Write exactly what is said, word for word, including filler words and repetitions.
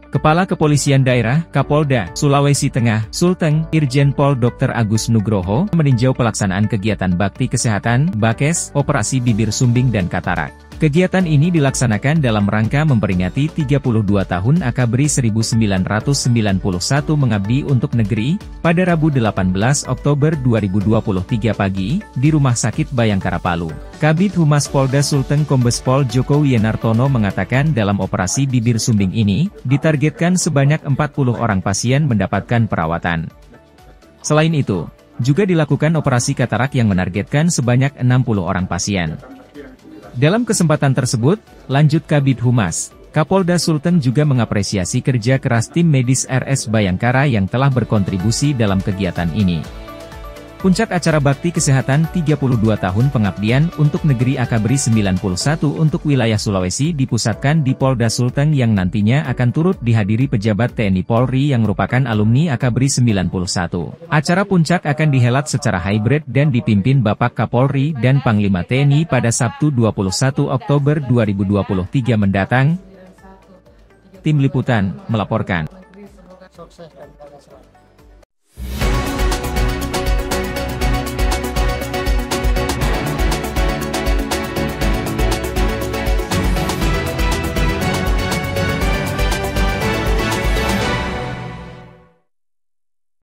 Kepala Kepolisian Daerah, Kapolda, Sulawesi Tengah, Sulteng, Irjen Pol dokter Agus Nugroho, meninjau pelaksanaan kegiatan Bakti Kesehatan, Bakes, Operasi Bibir Sumbing dan Katarak. Kegiatan ini dilaksanakan dalam rangka memperingati tiga puluh dua tahun Akabri seribu sembilan ratus sembilan puluh satu mengabdi untuk negeri, pada Rabu delapan belas Oktober dua ribu dua puluh tiga pagi, di Rumah Sakit Bayangkara Palu. Kabid Humas Polda Sulteng Kombes Pol Joko Wienartono mengatakan dalam operasi bibir sumbing ini, ditargetkan sebanyak empat puluh orang pasien mendapatkan perawatan. Selain itu, juga dilakukan operasi katarak yang menargetkan sebanyak enam puluh orang pasien. Dalam kesempatan tersebut, lanjut Kabid Humas, Kapolda Sulteng juga mengapresiasi kerja keras tim medis R S Bayangkara yang telah berkontribusi dalam kegiatan ini. Puncak acara Bakti Kesehatan tiga puluh dua tahun pengabdian untuk negeri Akabri sembilan puluh satu untuk wilayah Sulawesi dipusatkan di Polda Sulteng yang nantinya akan turut dihadiri pejabat T N I Polri yang merupakan alumni Akabri sembilan puluh satu. Acara puncak akan dihelat secara hybrid dan dipimpin Bapak Kapolri dan Panglima T N I pada Sabtu dua puluh satu Oktober dua ribu dua puluh tiga mendatang. Tim Liputan melaporkan.